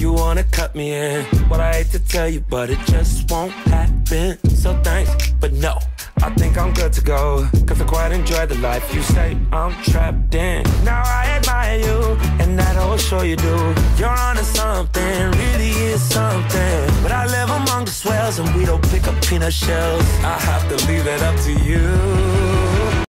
you wanna cut me in. But I hate to tell you, but it just won't happen. So thanks, but no, I think I'm good to go. Cause I quite enjoy the life you say I'm trapped in. Now I admire you, and that I'll show you do. You're onto something, really is something. But I live among the swells, and we don't pick up peanut shells. I have to leave that up to you.